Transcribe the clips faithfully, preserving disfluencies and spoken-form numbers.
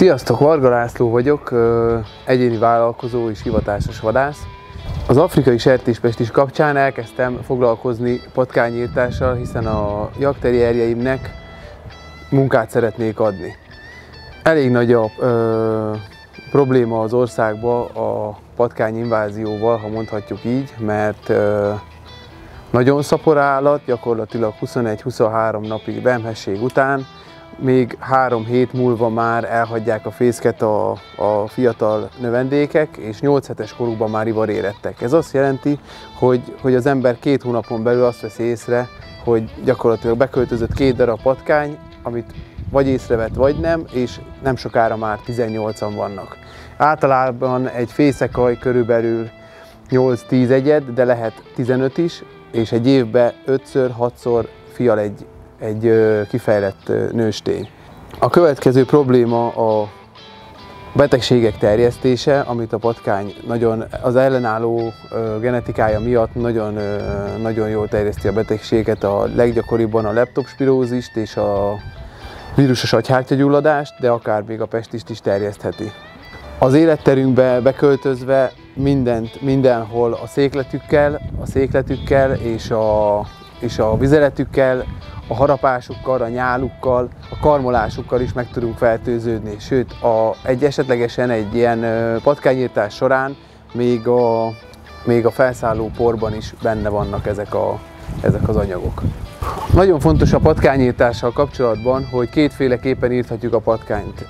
Sziasztok, Varga László vagyok, egyéni vállalkozó és hivatásos vadász. Az afrikai sertéspestis kapcsán elkezdtem foglalkozni patkányírtással, hiszen a jakterierjeimnek munkát szeretnék adni. Elég nagy a ö, probléma az országban a patkányinvázióval, ha mondhatjuk így, mert ö, nagyon szapor állat, gyakorlatilag huszonegy-huszonhárom napig vemhesség után, még három hét múlva már elhagyják a fészket a, a fiatal növendékek, és nyolc hetes korukban már ivarérettek. Ez azt jelenti, hogy, hogy az ember két hónapon belül azt veszi észre, hogy gyakorlatilag beköltözött két darab patkány, amit vagy észrevett, vagy nem, és nem sokára már tizennyolcan vannak. Általában egy fészekaj körülbelül nyolc-tíz egyed, de lehet tizenöt is, és egy évben ötször-hatszor fial egy egy kifejlett nőstény. A következő probléma a betegségek terjesztése, amit a patkány nagyon, az ellenálló genetikája miatt nagyon, nagyon jól terjeszti a betegséget, a leggyakoribban a leptospirózist és a vírusos agyhártyagyulladást, de akár még a pestist is terjesztheti. Az életterünkbe beköltözve mindent, mindenhol a székletükkel, a székletükkel és a, és a vizeletükkel, a harapásukkal, a nyálukkal, a karmolásukkal is meg tudunk fertőződni. Sőt, a, egy esetlegesen egy ilyen patkányírtás során még a, még a felszálló porban is benne vannak ezek, a, ezek az anyagok. Nagyon fontos a patkányírtással kapcsolatban, hogy kétféleképpen írthatjuk a patkányt.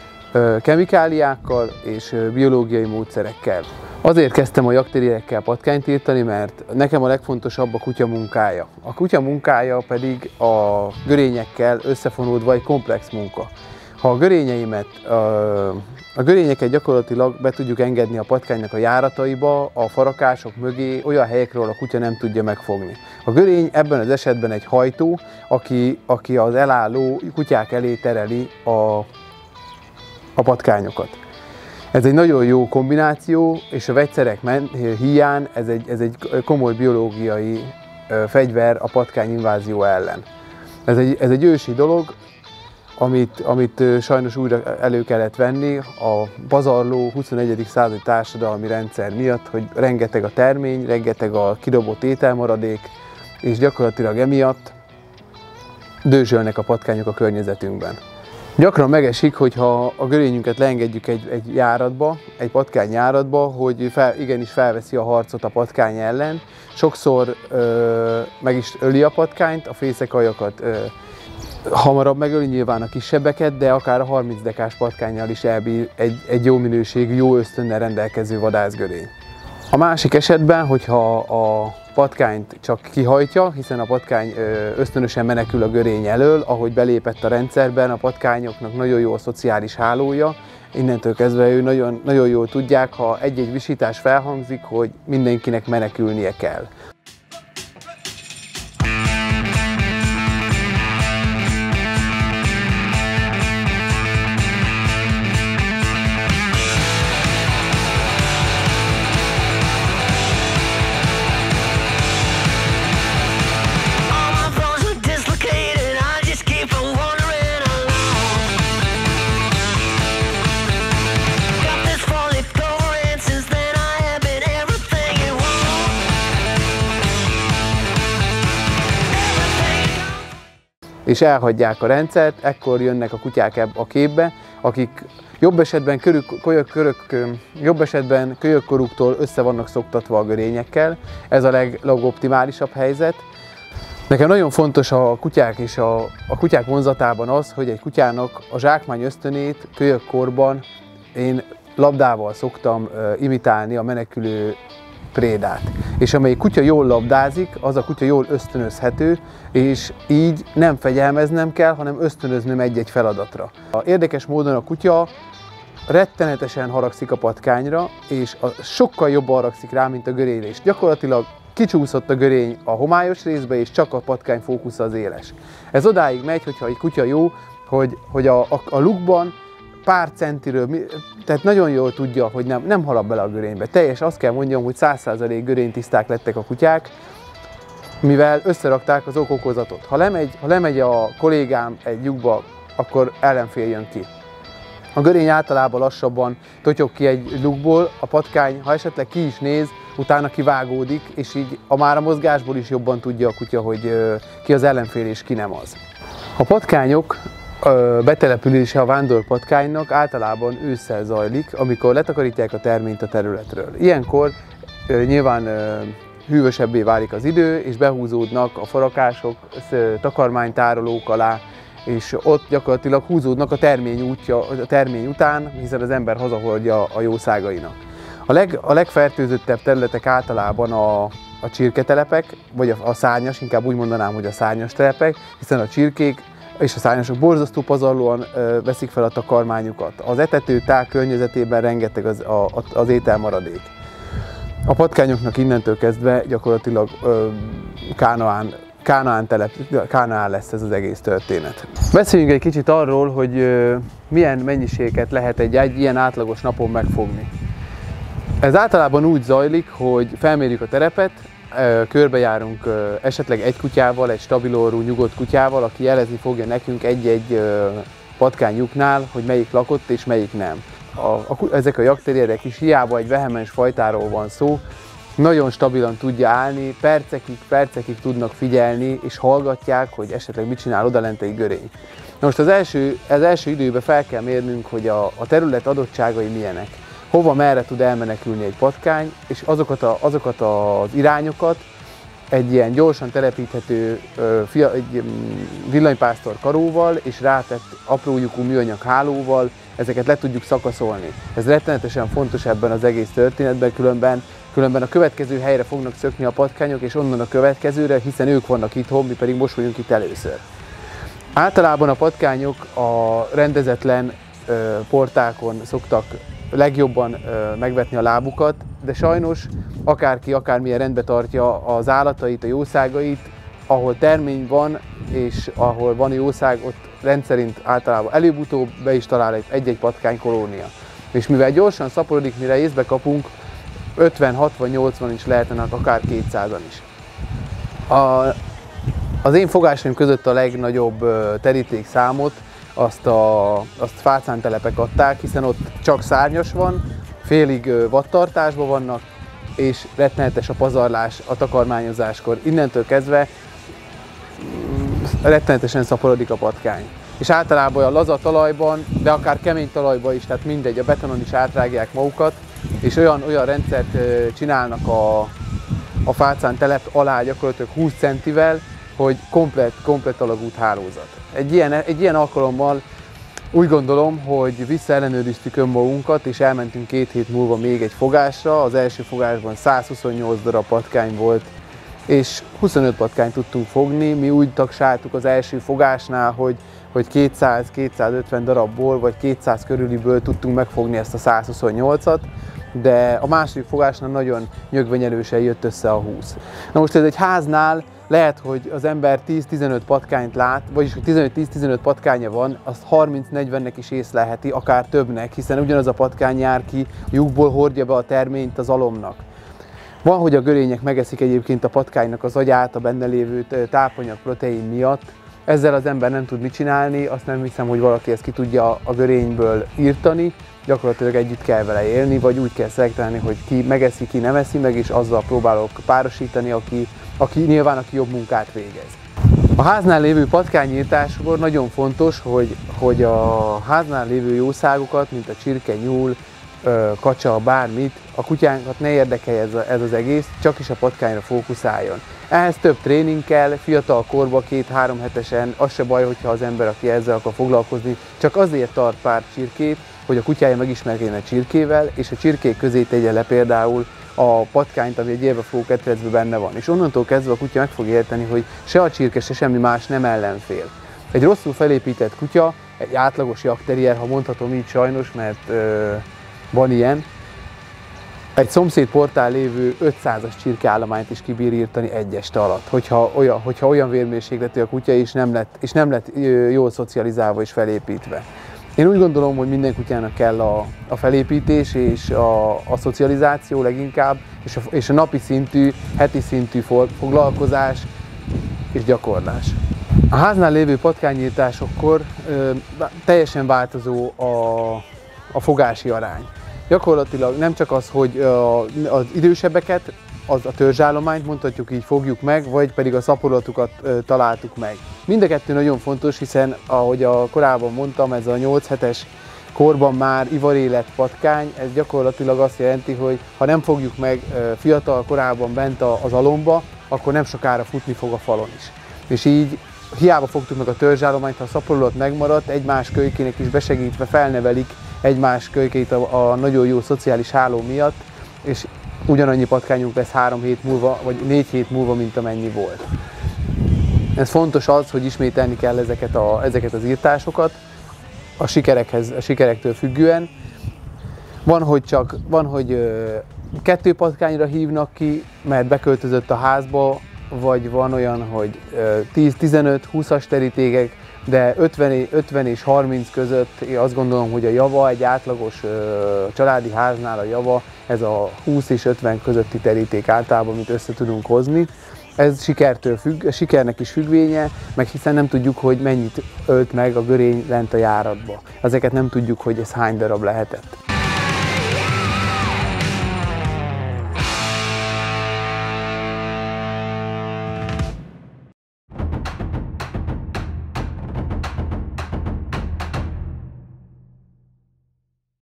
Kemikáliákkal és biológiai módszerekkel. Azért kezdtem a jakterierekkel patkányt írtani, mert nekem a legfontosabb a kutya munkája. A kutya munkája pedig a görényekkel összefonódva egy komplex munka. Ha a görényeimet, a görényeket gyakorlatilag be tudjuk engedni a patkánynak a járataiba, a farakások mögé, olyan helyekről a kutya nem tudja megfogni. A görény ebben az esetben egy hajtó, aki, aki az elálló kutyák elé tereli a, a patkányokat. Ez egy nagyon jó kombináció, és a vegyszerek híján ez egy, ez egy komoly biológiai fegyver a patkányinvázió ellen. Ez egy, ez egy ősi dolog, amit, amit sajnos újra elő kellett venni a pazarló huszonegyedik századi társadalmi rendszer miatt, hogy rengeteg a termény, rengeteg a kidobott ételmaradék, és gyakorlatilag emiatt dőzsölnek a patkányok a környezetünkben. Gyakran megesik, hogyha a görényünket leengedjük egy, egy járatba, egy patkány járatba, hogy fel, igenis felveszi a harcot a patkány ellen. Sokszor ö, meg is öli a patkányt, a fészekajakat ö, hamarabb megöli, nyilván a kisebbeket, de akár a harminc dekás patkánnyal is elbír egy, egy jó minőségű, jó ösztönnel rendelkező vadászgörény. A másik esetben, hogyha a patkányt csak kihajtja, hiszen a patkány ösztönösen menekül a görény elől, ahogy belépett a rendszerben, a patkányoknak nagyon jó a szociális hálója, innentől kezdve ő nagyon, nagyon jól tudják, ha egy-egy visítás felhangzik, hogy mindenkinek menekülnie kell. És elhagyják a rendszert, ekkor jönnek a kutyák a képbe, akik jobb esetben, körök, körök, körök, jobb esetben kölyökkoruktól össze vannak szoktatva a görényekkel. Ez a leg, legoptimálisabb helyzet. Nekem nagyon fontos a kutyák és a, a kutyák vonzatában az, hogy egy kutyának a zsákmány ösztönét kölyökkorban én labdával szoktam uh, imitálni a menekülő prédát. És amelyik kutya jól labdázik, az a kutya jól ösztönözhető, és így nem fegyelmeznem kell, hanem ösztönöznöm egy-egy feladatra. Érdekes módon a kutya rettenetesen haragszik a patkányra, és a sokkal jobban haragszik rá, mint a görényre. És gyakorlatilag kicsúszott a görény a homályos részbe, és csak a patkány fókusza az éles. Ez odáig megy, hogyha egy kutya jó, hogy, hogy a, a, a lukban pár centiről, tehát nagyon jól tudja, hogy nem, nem harap bele a görénybe. Teljes, azt kell mondjam, hogy száz százalék görénytiszták lettek a kutyák, mivel összerakták az okokozatot. Ha lemegy, ha lemegy a kollégám egy lyukba, akkor ellenfél jön ki. A görény általában lassabban totyog ki egy lukból, a patkány, ha esetleg ki is néz, utána kivágódik, és így a már a mozgásból is jobban tudja a kutya, hogy ki az ellenfél és ki nem az. A patkányok betelepülése a vándorpatkánynak általában ősszel zajlik, amikor letakarítják a terményt a területről. Ilyenkor nyilván hűvösebbé válik az idő, és behúzódnak a farakások takarmánytárolók alá, és ott gyakorlatilag húzódnak a termény útja, a termény után, hiszen az ember hazahordja a jószágainak. A, leg, a legfertőzöttebb területek általában a, a csirketelepek, vagy a, a szárnyas, inkább úgy mondanám, hogy a szárnyas telepek, hiszen a csirkék és a szárnyasok borzasztó pazarlóan ö, veszik fel a takarmányukat. Az etető táj környezetében rengeteg az, a, az ételmaradék. A patkányoknak innentől kezdve gyakorlatilag ö, Kánaán, Kánaán, telep, Kánaán lesz ez az egész történet. Beszéljünk egy kicsit arról, hogy ö, milyen mennyiségeket lehet egy, egy ilyen átlagos napon megfogni. Ez általában úgy zajlik, hogy felmérjük a terepet, körbejárunk esetleg egy kutyával, egy stabilorrú, nyugodt kutyával, aki jelezni fogja nekünk egy-egy patkányuknál, hogy melyik lakott és melyik nem. A, a, ezek a jaktérierek is, hiába egy vehemens fajtáról van szó, nagyon stabilan tudja állni, percekig, percekig tudnak figyelni, és hallgatják, hogy esetleg mit csinál odalent egy görény. Na most az első, az első időben fel kell mérnünk, hogy a, a terület adottságai milyenek. Hova, merre tud elmenekülni egy patkány, és azokat, a, azokat az irányokat egy ilyen gyorsan telepíthető fia, egy villanypásztor karóval és rátett apró lyukú műanyag hálóval ezeket le tudjuk szakaszolni. Ez rettenetesen fontos ebben az egész történetben, különben, különben a következő helyre fognak szökni a patkányok, és onnan a következőre, hiszen ők vannak itthon, mi pedig most vagyunk itt először. Általában a patkányok a rendezetlen portákon szoktak legjobban ö, megvetni a lábukat, de sajnos akárki akármilyen rendbe tartja az állatait, a jószágait, ahol termény van és ahol van jószág, ott rendszerint általában előbb-utóbb be is talál egy-egy patkány kolónia. És mivel gyorsan szaporodik, mire észbe kapunk, ötven, hatvan, nyolcvan is lehetnek, akár kétszázan is. A, az én fogásaim között a legnagyobb ö, terítékszámot azt, a, azt fácántelepek adták, hiszen ott csak szárnyas van, félig vadtartásban vannak, és rettenetes a pazarlás a takarmányozáskor. Innentől kezdve rettenetesen szaporodik a patkány. És általában a laza talajban, de akár kemény talajban is, tehát mindegy, a betonon is átrágják magukat, és olyan, olyan rendszert csinálnak a, a fácántelep alá gyakorlatilag húsz centivel, hogy komplet, komplet alagút hálózat. Egy ilyen, egy ilyen alkalommal úgy gondolom, hogy visszaellenőriztük önmagunkat, és elmentünk két hét múlva még egy fogásra. Az első fogásban százhuszonnyolc darab patkány volt, és huszonöt patkányt tudtunk fogni. Mi úgy tagsáltuk az első fogásnál, hogy, hogy kétszáz-kétszázötven darabból, vagy kétszáz körüliből tudtunk megfogni ezt a százhuszonnyolcat, de a második fogásnál nagyon nyögvenyelősen jött össze a húsz. Na most ez egy háznál lehet, hogy az ember tíz-tizenöt patkányt lát, vagyis hogy tizenöt tíz-tizenöt patkánya van, azt harminc-negyvennek is észlelheti, akár többnek, hiszen ugyanaz a patkány jár ki, a lyukból hordja be a terményt az alomnak. Van, hogy a görények megeszik egyébként a patkánynak az agyát a benne lévő tápanyag protein miatt. Ezzel az ember nem tud mit csinálni, azt nem hiszem, hogy valaki ezt ki tudja a görényből írtani. Gyakorlatilag együtt kell vele élni, vagy úgy kell szelektálni, hogy ki megeszi, ki nem eszi meg, és azzal próbálok párosítani, aki, aki nyilván aki jobb munkát végez. A háznál lévő patkányírtáskor nagyon fontos, hogy, hogy a háznál lévő jószágokat, mint a csirke, nyúl, kacsa, bármit, a kutyánkat ne érdekelje ez, a, ez az egész, csak is a patkányra fókuszáljon. Ehhez több tréning kell, fiatal korban, két-három hetesen, az se baj, hogyha az ember, aki ezzel akar foglalkozni, csak azért tart pár csirkét, hogy a kutyája megismerkedjen a csirkével, és a csirkék közé tegye le például a patkányt, ami egy élbeforgó ketrecben benne van. És onnantól kezdve a kutya meg fog érteni, hogy se a csirke, se semmi más nem ellenfél. Egy rosszul felépített kutya, egy átlagos jakterier, ha mondhatom így sajnos, mert ö, van ilyen, egy szomszéd portál lévő ötszázas csirkeállományt is kibír írtani egy este alatt, hogyha olyan, hogyha olyan vérmérsékletű a kutya, és nem lett, és nem lett jól szocializálva és felépítve. Én úgy gondolom, hogy minden kutyának kell a, a felépítés és a, a szocializáció leginkább, és a, és a napi szintű, heti szintű foglalkozás és gyakorlás. A háznál lévő patkányírtásokkor ö, teljesen változó a, a fogási arány. Gyakorlatilag nem csak az, hogy a, az idősebbeket, az a törzsállományt mondhatjuk így fogjuk meg, vagy pedig a szaporulatukat ö, találtuk meg. Mind a kettő nagyon fontos, hiszen ahogy a korábban mondtam, ez a nyolc hetes korban már ivarélett patkány, ez gyakorlatilag azt jelenti, hogy ha nem fogjuk meg ö, fiatal korában bent az alomba, akkor nem sokára futni fog a falon is. És így hiába fogtuk meg a törzsállományt, ha a szaporulat megmaradt, egymás kölykének is besegítve felnevelik egymás kölykét a, a nagyon jó szociális háló miatt, és ugyanannyi patkányunk lesz három hét múlva, vagy négy hét múlva, mint amennyi volt. Ez fontos az, hogy ismételni kell ezeket, a, ezeket az írtásokat a sikerekhez, a sikerektől függően. Van, hogy csak, van, hogy ö, kettő patkányra hívnak ki, mert beköltözött a házba, vagy van olyan, hogy tíz-tizenöt-húszas terítékek, de ötven és harminc között én azt gondolom, hogy a java, egy átlagos családi háznál a java, ez a húsz és ötven közötti teríték általában, amit össze tudunk hozni. Ez sikertől függ, a sikernek is függvénye, meg hiszen nem tudjuk, hogy mennyit ölt meg a görény lent a járatba. Ezeket nem tudjuk, hogy ez hány darab lehetett.